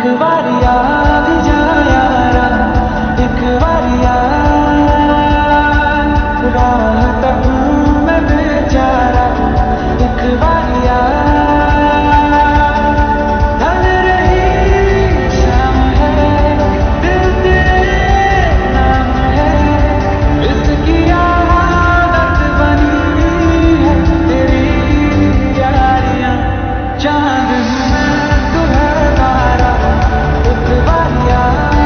बारिया भी जा यारा, एक बारिया राह तक मैं बेचारा, एक बारिया ढल रही शाम है, दिल तेरे नाम है, इसकी आदत बनी है तेरी यारियां। चांद हूँ मैं तू है तारा, एक बारिया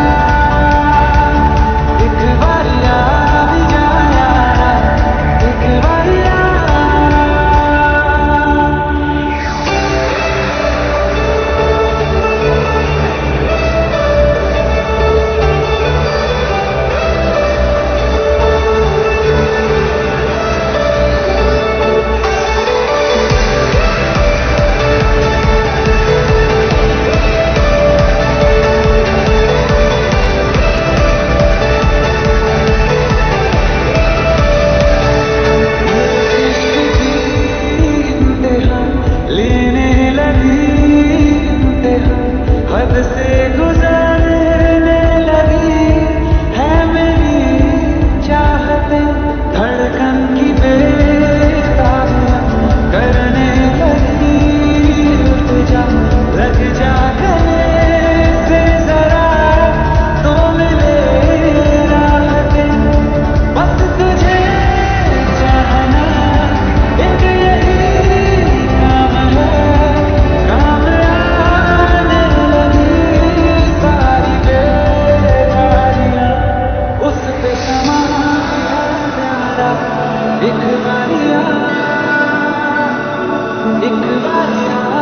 भी जा यारा, एक बारिया। लेने लगी इंतहा, हद से गुजरने लगी है मेरी चाहते, धड़कन की बेताबियां करने लगी इल्तिजा, लग जा गले से जरा तो मिले राहतें, बस तुझे चाहना एक यही काम है, काम आने लगी सारी बेकारियां, उस पे समा प्यारा, एक बारिया, एक बारिया।